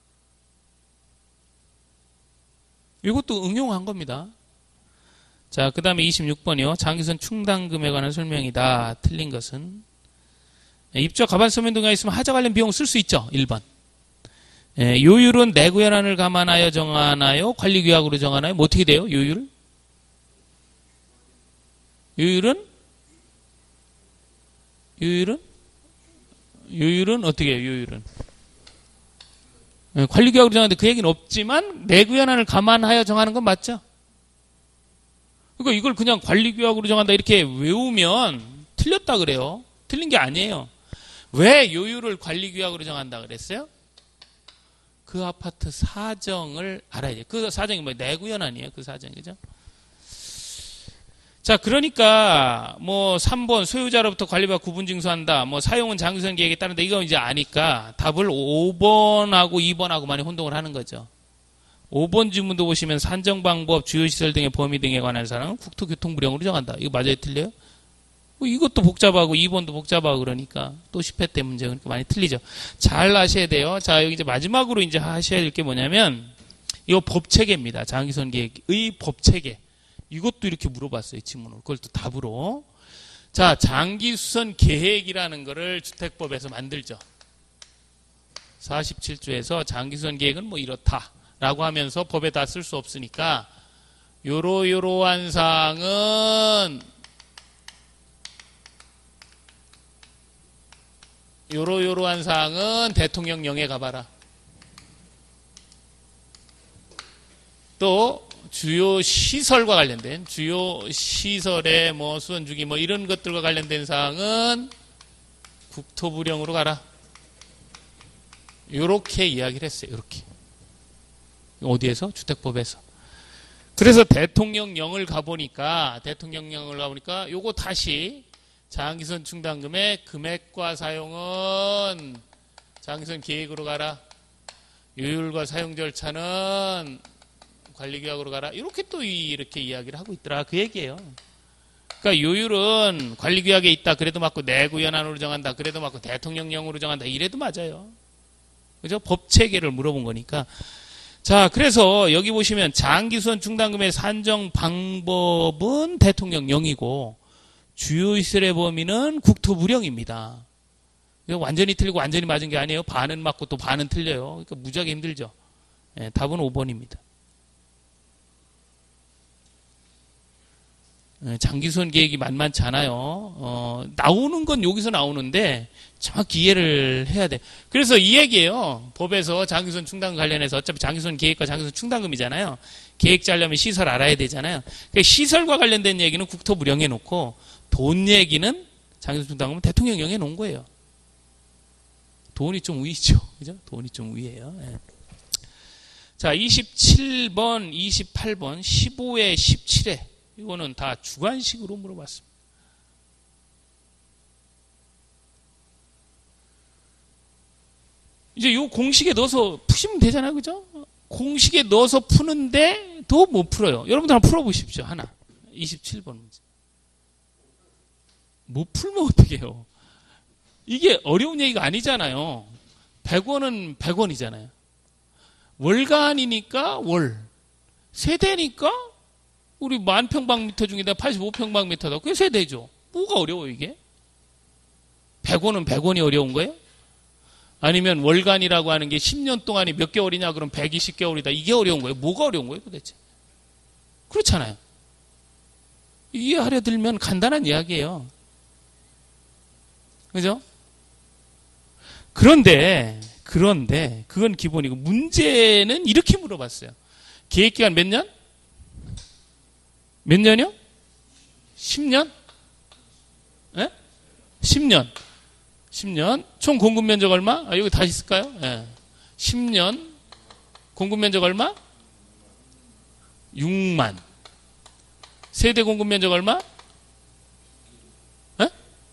이것도 응용한 겁니다. 자, 그 다음에 26번이요. 장기선 충당금에 관한 설명이다. 틀린 것은 입주와 가반 서면 등에 있으면 하자 관련 비용을 쓸 수 있죠. 1번. 요율은 내구현안을 감안하여 정하나요? 관리규약으로 정하나요? 뭐 어떻게 돼요? 요율은? 요율은 어떻게 해요? 요율은? 관리규약으로 정하는데 그 얘기는 없지만 내구현안을 감안하여 정하는 건 맞죠? 그러니까 이걸 그냥 관리규약으로 정한다 이렇게 외우면 틀렸다 그래요. 틀린 게 아니에요. 왜 요율을 관리규약으로 정한다 그랬어요? 그 아파트 사정을 알아야 돼요. 그 사정이 뭐 내구현안이에요. 그 사정이. 그죠? 자, 그러니까 뭐 3번 소유자로부터 관리받아 구분징수한다. 뭐 사용은 장기선 계획에 따른다. 이거 이제 아니까 답을 5번하고 2번하고 많이 혼동을 하는 거죠. 5번 질문도 보시면 산정방법, 주요시설 등의 범위 등에 관한 사항은 국토교통부령으로 정한다. 이거 맞아요? 틀려요? 뭐 이것도 복잡하고 2번도 복잡하고 그러니까 또 10회 때 문제가 그렇게 많이 틀리죠. 잘 아셔야 돼요. 자, 여기 이제 마지막으로 이제 하셔야 될 게 뭐냐면 이거 법체계입니다. 장기선 계획의 법체계. 이것도 이렇게 물어봤어요. 지문으로. 그걸 또 답으로. 자, 장기수선 계획이라는 거를 주택법에서 만들죠. 47조에서 장기수선 계획은 뭐 이렇다. 라고 하면서 법에다 쓸 수 없으니까 요러요러한 사항은 요러요러한 사항은 대통령령에 가봐라. 또 주요 시설과 관련된 주요 시설의 뭐 수원주기 뭐 이런 것들과 관련된 사항은 국토부령으로 가라. 요렇게 이야기를 했어요. 요렇게. 어디에서? 주택법에서. 그래서 대통령령을 가보니까 요거 다시 장기선 충당금의 금액과 사용은 장기선 계획으로 가라. 요율과 사용 절차는 관리규약으로 가라. 이렇게 또 이렇게 이야기를 하고 있더라. 그 얘기예요. 그러니까 요율은 관리규약에 있다. 그래도 맞고 내구연한으로 정한다. 그래도 맞고 대통령령으로 정한다. 이래도 맞아요. 그죠? 법체계를 물어본 거니까. 자, 그래서 여기 보시면 장기수선 충당금의 산정 방법은 대통령령이고 주요시설의 범위는 국토부령입니다. 완전히 틀리고 완전히 맞은 게 아니에요. 반은 맞고 또 반은 틀려요. 그러니까 무지하게 힘들죠. 네, 답은 5번입니다. 장기수선 계획이 만만치 않아요. 나오는 건 여기서 나오는데 정확히 이해를 해야 돼. 그래서 이 얘기예요. 법에서 장기수선 충당금 관련해서 어차피 장기수선 계획과 장기수선 충당금이잖아요. 계획 짜려면 시설 알아야 되잖아요. 그러니까 시설과 관련된 얘기는 국토부령에 놓고 돈 얘기는 장기수선 충당금은 대통령령에 놓은 거예요. 돈이 좀 우위죠. 그죠? 돈이 좀 우위예요. 네. 자, 27번, 28번, 15회, 17회. 이거는 다 주관식으로 물어봤습니다. 이제 요 공식에 넣어서 푸시면 되잖아요. 그죠? 공식에 넣어서 푸는데 더 못 풀어요. 여러분들 한번 풀어보십시오. 하나. 27번 문제. 못 풀면 어떻게 해요? 이게 어려운 얘기가 아니잖아요. 100원은 100원이잖아요. 월간이니까 월. 세대니까 우리 10,000평방미터 중에다 85평방미터다. 그게 세대죠. 뭐가 어려워요, 이게? 100원은 100원이 어려운 거예요? 아니면 월간이라고 하는 게 10년 동안이 몇 개월이냐? 그럼 120개월이다. 이게 어려운 거예요? 뭐가 어려운 거예요, 도대체? 그렇잖아요. 이해하려 들면 간단한 이야기예요. 그죠? 그런데, 그건 기본이고, 문제는 이렇게 물어봤어요. 계획기간 몇 년? 몇 년이요? 10년? 예? 10년. 10년. 총 공급 면적 얼마? 여기 다시 쓸까요? 예. 10년. 공급 면적 얼마? 6만. 세대 공급 면적 얼마? 예?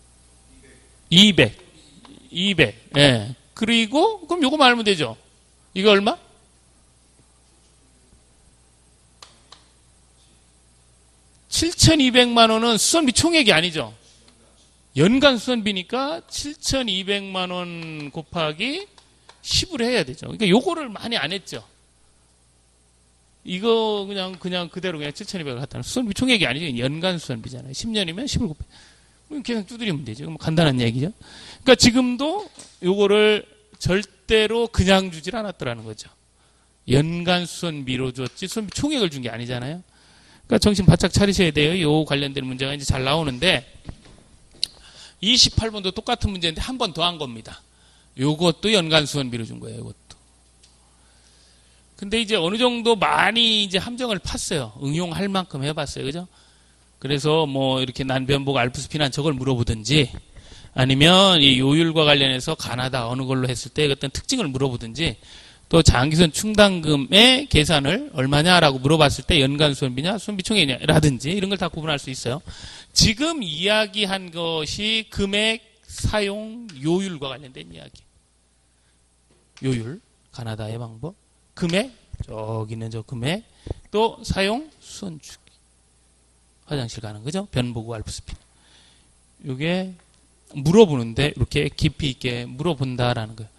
200. 예. 그리고, 그럼 요거 말하면 되죠. 이거 얼마? 7,200만 원은 수선비 총액이 아니죠. 연간 수선비니까 7,200만 원 곱하기 10을 해야 되죠. 그러니까 요거를 많이 안 했죠. 이거 그냥 그대로 그냥 7,200을 갖다 놓은 수선비 총액이 아니죠. 연간 수선비잖아요. 10년이면 10을 곱해. 그럼 그냥 두드리면 되죠. 그럼 간단한 얘기죠. 그러니까 지금도 요거를 절대로 그냥 주질 않았더라는 거죠. 연간 수선비로 줬지 수선비 총액을 준 게 아니잖아요. 그러니까 정신 바짝 차리셔야 돼요. 요 관련된 문제가 이제 잘 나오는데 28번도 똑같은 문제인데 한 번 더 한 겁니다. 요것도 연간 수선비로 준 거예요. 이것도. 근데 이제 어느 정도 많이 이제 함정을 팠어요. 응용할 만큼 해봤어요. 그죠? 그래서 뭐 이렇게 난변복 알프스피난 저걸 물어보든지 아니면 이 요율과 관련해서 가나다 어느 걸로 했을 때 어떤 특징을 물어보든지 또 장기선 충당금의 계산을 얼마냐라고 물어봤을 때 연간 수원비냐 수원비총액이냐라든지 이런 걸 다 구분할 수 있어요. 지금 이야기한 것이 금액 사용 요율과 관련된 이야기. 요율, 가나다의 방법. 금액, 저기 있는 저 금액. 또 사용 수원주기. 화장실 가는 거죠. 변보고 알프스핀. 이게 물어보는데 이렇게 깊이 있게 물어본다라는 거예요.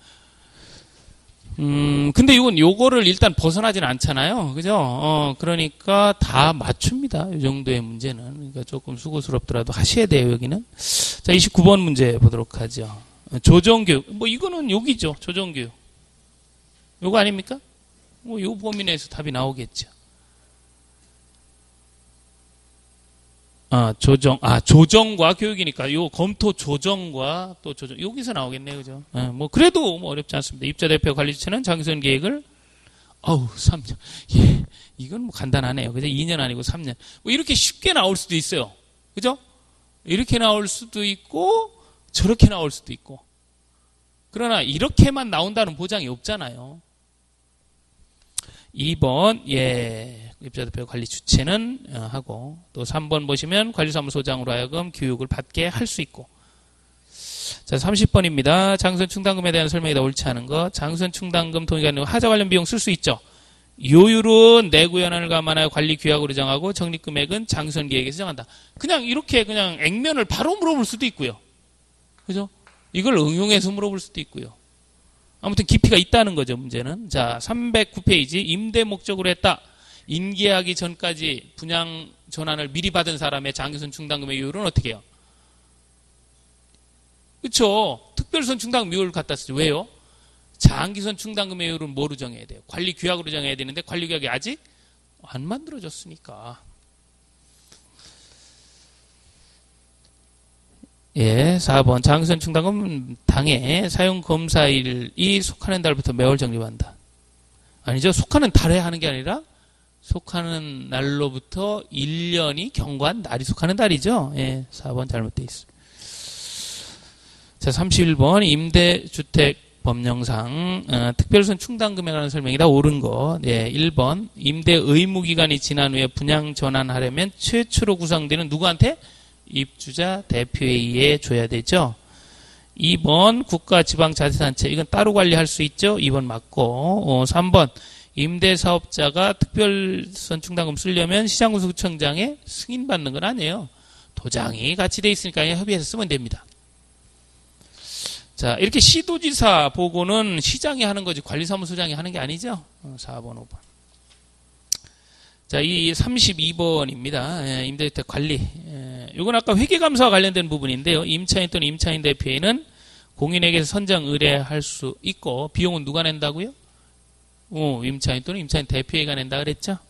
근데 요거를 일단 벗어나진 않잖아요. 그죠? 그러니까 다 맞춥니다. 이 정도의 문제는. 그러니까 조금 수고스럽더라도 하셔야 돼요, 여기는. 자, 29번 문제 보도록 하죠. 조정교육. 뭐, 이거는 여기죠. 조정교육. 요거 아닙니까? 뭐, 요 범위 내에서 답이 나오겠죠. 조정과 교육이니까 요 검토 조정과 또 조정 여기서 나오겠네요, 그죠? 뭐 그래도 뭐 어렵지 않습니다. 입자 대표 관리 주체는 장기선 계획을 3년. 예, 이건 뭐 간단하네요, 그죠? 2년 아니고 3년. 뭐 이렇게 쉽게 나올 수도 있어요, 그죠? 이렇게 나올 수도 있고 저렇게 나올 수도 있고. 그러나 이렇게만 나온다는 보장이 없잖아요. 2번 입자대표 관리 주체는 하고 또 3번 보시면 관리사무소장으로 하여금 교육을 받게 할 수 있고. 자, 30번입니다. 장선 충당금에 대한 설명이 다 옳지 않은 것. 장선 충당금 통일가 아니고 하자 관련 비용 쓸 수 있죠. 요율은 내구 현안을 감안하여 관리 규약으로 정하고 적립금액은 장선 계획에서 정한다. 그냥 이렇게 그냥 액면을 바로 물어볼 수도 있고요. 그죠? 이걸 응용해서 물어볼 수도 있고요. 아무튼 깊이가 있다는 거죠, 문제는. 자, 309페이지. 임대 목적으로 했다. 인계하기 전까지 분양 전환을 미리 받은 사람의 장기선 충당금의 요율은 어떻게 해요? 그렇죠. 특별선 충당금 요율을 갖다 쓰죠. 왜요? 장기선 충당금의 요율은 뭐로 정해야 돼요? 관리 규약으로 정해야 되는데 관리 규약이 아직 안 만들어졌으니까. 4번 장기선 충당금 당해 사용 검사일이 속하는 달부터 매월 적립한다. 아니죠. 속하는 달에 하는 게 아니라 속하는 날로부터 1년이 경과한 날이 속하는 달이죠. 4번 잘못되어 있습니다. 자, 31번 임대주택 법령상 특별선 충당금에 관한 설명이다. 옳은 거. 1번 임대 의무기간이 지난 후에 분양 전환하려면 최초로 구성되는 누구한테? 입주자 대표에 의해 줘야 되죠. 2번 국가지방자치단체. 이건 따로 관리할 수 있죠. 2번 맞고. 3번 임대사업자가 특별선 충당금 쓰려면 시장군수구청장의 승인받는 건 아니에요. 도장이 같이 돼 있으니까 협의해서 쓰면 됩니다. 자, 이렇게 시도지사 보고는 시장이 하는 거지 관리사무소장이 하는 게 아니죠. 4번, 5번. 자, 이 32번입니다. 임대주택 관리. 이건 아까 회계감사와 관련된 부분인데요. 임차인 또는 임차인 대표에는 공인에게서 선정 의뢰할 수 있고 비용은 누가 낸다고요? 임차인 또는 임차인 대표회가 낸다 그랬죠?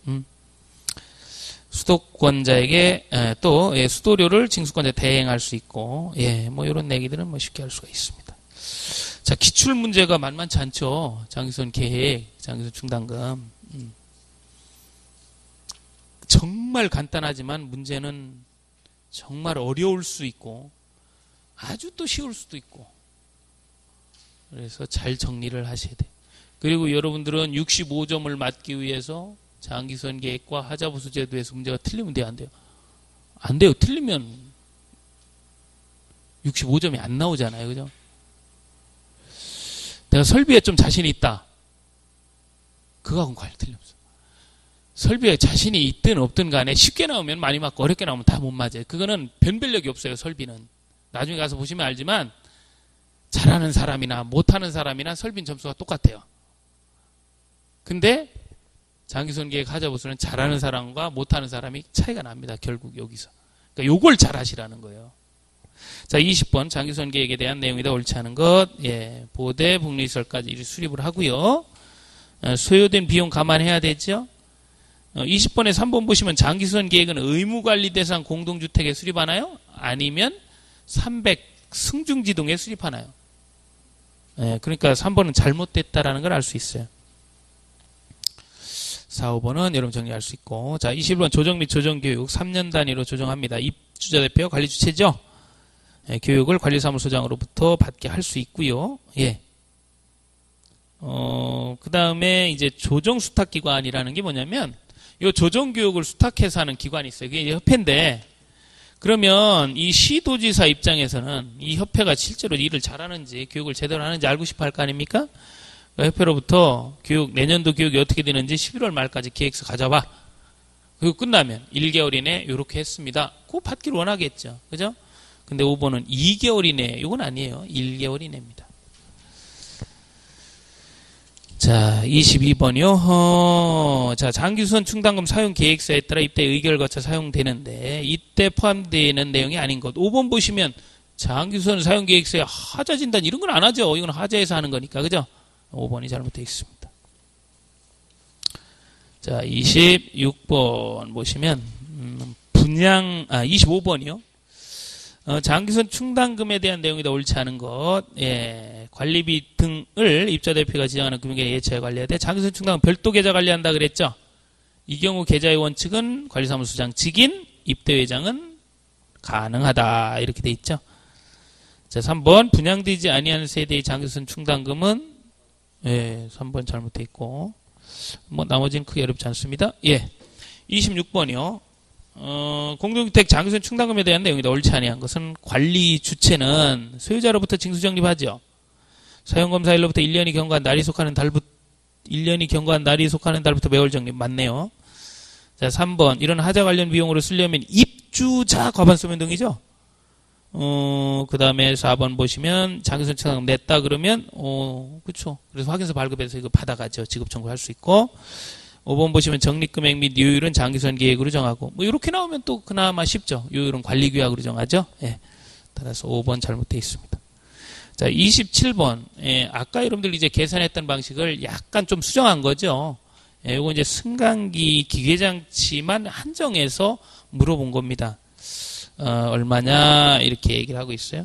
수도권자에게 또 수도료를 징수권자 대행할 수 있고 뭐 이런 얘기들은 뭐 쉽게 할 수가 있습니다. 자, 기출 문제가 만만치 않죠. 장기선 계획, 장기선 충당금. 정말 간단하지만 문제는 정말 어려울 수 있고 아주 또 쉬울 수도 있고 그래서 잘 정리를 하셔야 돼요. 그리고 여러분들은 65점을 맞기 위해서 장기선 계획과 하자보수 제도에서 문제가 틀리면 돼요, 안 돼요? 안 돼요. 틀리면 65점이 안 나오잖아요, 그죠? 내가 설비에 좀 자신이 있다. 그거하고는 관련 틀림없어. 설비에 자신이 있든 없든 간에 쉽게 나오면 많이 맞고 어렵게 나오면 다 못 맞아요. 그거는 변별력이 없어요, 설비는. 나중에 가서 보시면 알지만 잘하는 사람이나 못하는 사람이나 설비는 점수가 똑같아요. 근데 장기선 계획 하자보수는 잘하는 사람과 못하는 사람이 차이가 납니다. 결국 여기서. 그러니까 요걸 잘 하시라는 거예요. 자, 20번 장기선 계획에 대한 내용이다 옳지 않은 것. 보대 복리시설까지 수립을 하고요. 소요된 비용 감안해야 되죠. 20번에 3번 보시면 장기선 계획은 의무관리 대상 공동주택에 수립하나요? 아니면 300 승중지동에 수립하나요? 그러니까 3번은 잘못됐다라는 걸 알 수 있어요. 4, 5번은 여러분 정리할 수 있고. 자, 21번 조정 및 조정교육 3년 단위로 조정합니다. 입주자 대표 관리 주체죠. 교육을 관리사무소장으로부터 받게 할 수 있고요. 그 다음에 이제 조정수탁기관이라는 게 뭐냐면, 이 조정교육을 수탁해서 하는 기관이 있어요. 그게 이제 협회인데, 그러면 이 시도지사 입장에서는 이 협회가 실제로 일을 잘하는지, 교육을 제대로 하는지 알고 싶어 할 거 아닙니까? 협회로부터 내년도 교육이 어떻게 되는지 11월 말까지 계획서 가져봐. 그리고 끝나면 1개월 이내 이렇게 했습니다. 그거 받기를 원하겠죠. 그죠? 근데 5번은 2개월 이내, 이건 아니에요. 1개월 이내입니다. 자, 22번이요. 자, 장기수선 충당금 사용 계획서에 따라 입대 의결을 거쳐 사용되는데, 이때 포함되는 내용이 아닌 것. 5번 보시면, 장기수선 사용 계획서에 하자 진단 이런 건 안 하죠. 이건 하자에서 하는 거니까. 그죠? 5번이 잘못되어 있습니다. 자, 26번 보시면, 25번이요. 장기수선 충당금에 대한 내용이 더 옳지 않은 것, 예, 관리비 등을 입자대표가 지정하는 금융계좌 예치에 관리해야 돼. 장기수선 충당금 별도 계좌 관리한다 그랬죠? 이 경우 계좌의 원칙은 관리사무소장 직인, 입대회장은 가능하다. 이렇게 돼 있죠. 자, 3번 분양되지 아니하는 세대의 장기수선 충당금은, 예, 3번 잘못돼 있고, 뭐 나머지는 크게 어렵지 않습니다. 예, 26번이요. 공동주택 장기수선 충당금에 대한 내용이 더 옳지 아니한 것은 관리 주체는 소유자로부터 징수정립하죠. 사용검사일로부터 1년이 경과한 날이 속하는 달부터 매월 정립 맞네요. 자, 3번 이런 하자 관련 비용으로 쓰려면 입주자 과반소면 등이죠. 그 다음에 4번 보시면 장기수선 충당금 냈다 그러면 그렇죠. 그래서 확인서 발급해서 이거 받아가죠. 지급 청구할 수 있고. 5번 보시면 적립금액 및 요율은 장기수선 계획으로 정하고, 뭐 이렇게 나오면 또 그나마 쉽죠. 요율은 관리규약으로 정하죠. 예. 따라서 5번 잘못되어 있습니다. 자, 27번. 예, 아까 여러분들 이제 계산했던 방식을 약간 좀 수정한 거죠. 예, 이거 이제 승강기 기계장치만 한정해서 물어본 겁니다. 얼마냐 이렇게 얘기를 하고 있어요.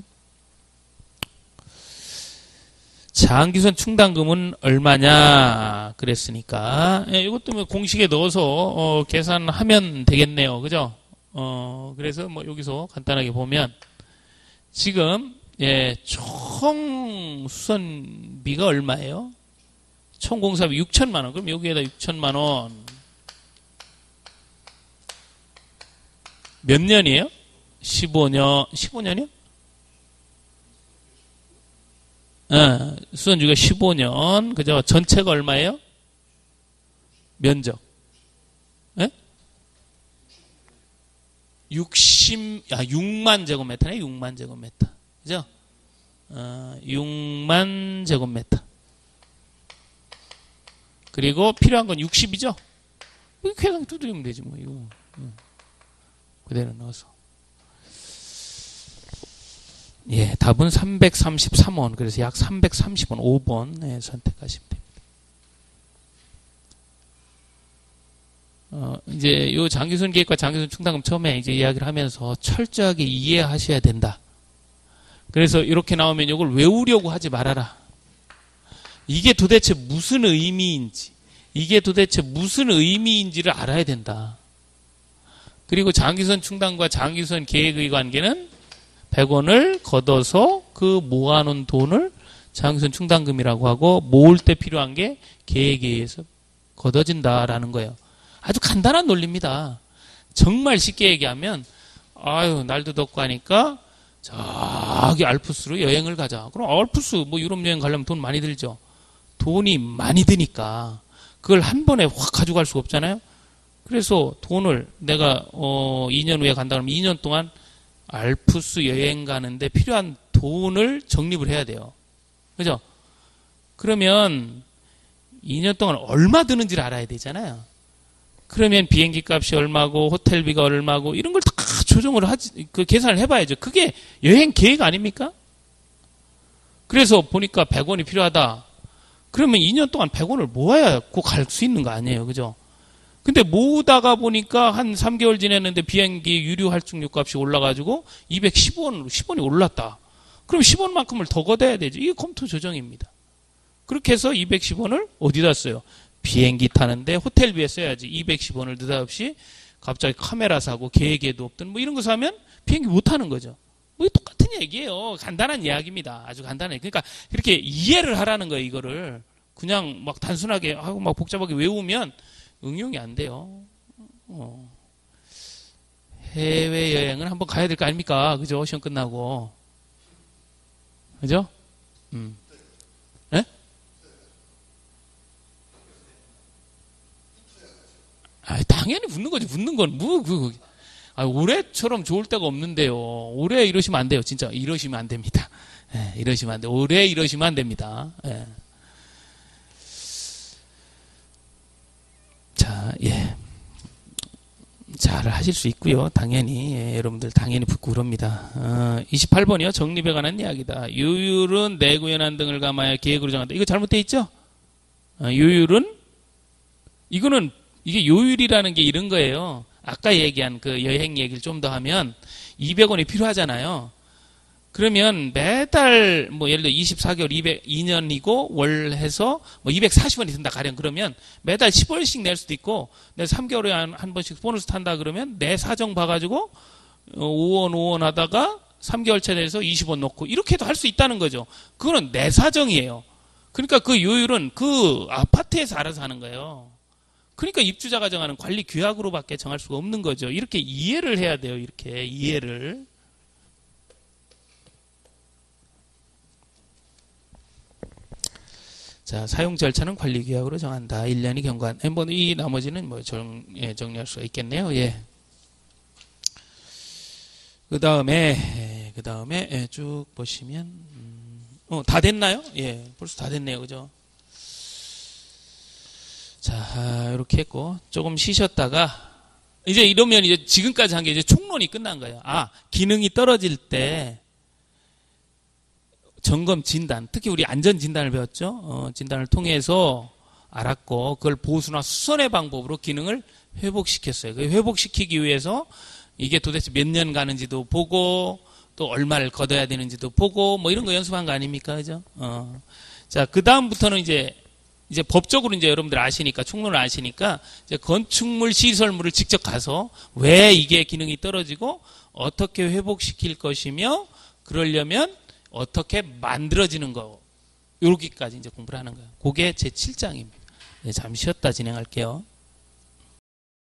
장기수선 충당금은 얼마냐 그랬으니까, 예, 이것도 뭐 공식에 넣어서 계산하면 되겠네요. 그죠? 그래서 뭐 여기서 간단하게 보면 지금, 예, 총 수선비가 얼마예요? 총 공사비 6천만 원. 그럼 여기에다 6천만 원 몇 년이에요? 15년이요? 수선주기가 15년. 그죠? 전체가 얼마예요? 면적. 예? 6만 제곱미터네. 6만 제곱미터. 그죠? 6만 제곱미터. 그리고 필요한 건 60이죠? 그냥 두드리면 되지, 뭐, 이거. 그대로 넣어서. 예, 답은 333원. 그래서 약 330원, 5번 네, 선택하시면 됩니다. 이제 요 장기수선 계획과 장기수선 충당금 처음에 이제 이야기를 하면서 철저하게 이해하셔야 된다. 그래서 이렇게 나오면 이걸 외우려고 하지 말아라. 이게 도대체 무슨 의미인지를 알아야 된다. 그리고 장기수선 충당과 장기수선 계획의 관계는 100원을 걷어서 그 모아놓은 돈을 장기수선 충당금이라고 하고, 모을 때 필요한 게 계획에 의해서 걷어진다라는 거예요. 아주 간단한 논리입니다. 정말 쉽게 얘기하면, 날도 덥고 하니까 저기 알프스로 여행을 가자. 그럼 알프스 뭐 유럽 여행 가려면 돈 많이 들죠. 돈이 많이 드니까 그걸 한 번에 확 가져갈 수가 없잖아요. 그래서 돈을 내가 2년 후에 간다 그러면 2년 동안 알프스 여행 가는데 필요한 돈을 적립을 해야 돼요. 그죠? 그러면 2년 동안 얼마 드는지를 알아야 되잖아요. 그러면 비행기 값이 얼마고 호텔비가 얼마고 이런 걸 다 조정을 계산을 해봐야죠. 그게 여행 계획 아닙니까? 그래서 보니까 100원이 필요하다. 그러면 2년 동안 100원을 모아야 꼭 갈 수 있는 거 아니에요. 그죠? 근데 모으다가 보니까 한 3개월 지냈는데 비행기 유류 할증료 값이 올라가지고 215원으로 10원이 올랐다. 그럼 10원만큼을 더 걷어야 되죠. 이게 컴퓨터 조정입니다. 그렇게 해서 210원을 어디다 써요? 비행기 타는데 호텔비에 써야지. 210원을 느닷없이 갑자기 카메라 사고 계획에도 없던 뭐 이런 거 사면 비행기 못 타는 거죠. 뭐 똑같은 얘기예요. 간단한 이야기입니다. 아주 간단해. 그러니까 그렇게 이해를 하라는 거예요. 이거를 그냥 막 단순하게 하고 막 복잡하게 외우면 응용이 안 돼요. 해외여행은 한번 가야 될 거 아닙니까? 그죠? 시험 끝나고. 그죠? 예? 아, 당연히 붙는 거지. 붙는 건 올해처럼 좋을 때가 없는데요. 올해 이러시면 안 돼요. 진짜 이러시면 안 됩니다. 예, 이러시면 안 돼. 올해 이러시면 안 됩니다. 예. 자, 예. 잘 하실 수 있고요. 당연히 여러분들 당연히 붙고 그럽니다. 28번이요. 정립에 관한 이야기다. 요율은 내구현안 등을 감하여 계획으로 정한다. 이거 잘못되어 있죠? 요율은 이게 요율이라는 게 이런 거예요. 아까 얘기한 그 여행 얘기를 좀 더 하면 200원이 필요하잖아요. 그러면 매달 뭐 예를 들어 24개월 2년이고 월 해서 뭐 240원이 든다 가령. 그러면 매달 10원씩 낼 수도 있고 내 3개월에 한 번씩 보너스 탄다 그러면 내 사정 봐가지고 5원 하다가 3개월 차 돼서 20원 넣고 이렇게도 할 수 있다는 거죠. 그거는 내 사정이에요. 그러니까 그 요율은 그 아파트에서 알아서 하는 거예요. 그러니까 입주자가 정하는 관리 규약으로밖에 정할 수가 없는 거죠. 이렇게 이해를 해야 돼요. 이렇게 이해를. 자, 사용 절차는 관리 규약으로 정한다. 1년이 경관. 이 나머지는 뭐 정리할 수가 있겠네요. 예. 그 다음에 쭉 보시면 다 됐나요? 예, 벌써 다 됐네요. 그죠? 자, 이렇게 했고 조금 쉬셨다가 이제 이러면 이제 지금까지 한 게 이제 총론이 끝난 거예요. 기능이 떨어질 때 점검 진단, 특히 우리 안전 진단을 배웠죠. 진단을 통해서 알았고 그걸 보수나 수선의 방법으로 기능을 회복시켰어요. 그 회복시키기 위해서 이게 도대체 몇 년 가는지도 보고 또 얼마를 걷어야 되는지도 보고 뭐 이런 거 연습한 거 아닙니까, 그죠? 자, 그 다음부터는 이제 법적으로 이제 여러분들 아시니까 총론을 아시니까 이제 건축물 시설물을 직접 가서 왜 이게 기능이 떨어지고 어떻게 회복시킬 것이며 그러려면 어떻게 만들어지는 거 여기까지 이제 공부를 하는 거예요. 그게 제 7장입니다. 네, 잠시 쉬었다 진행할게요.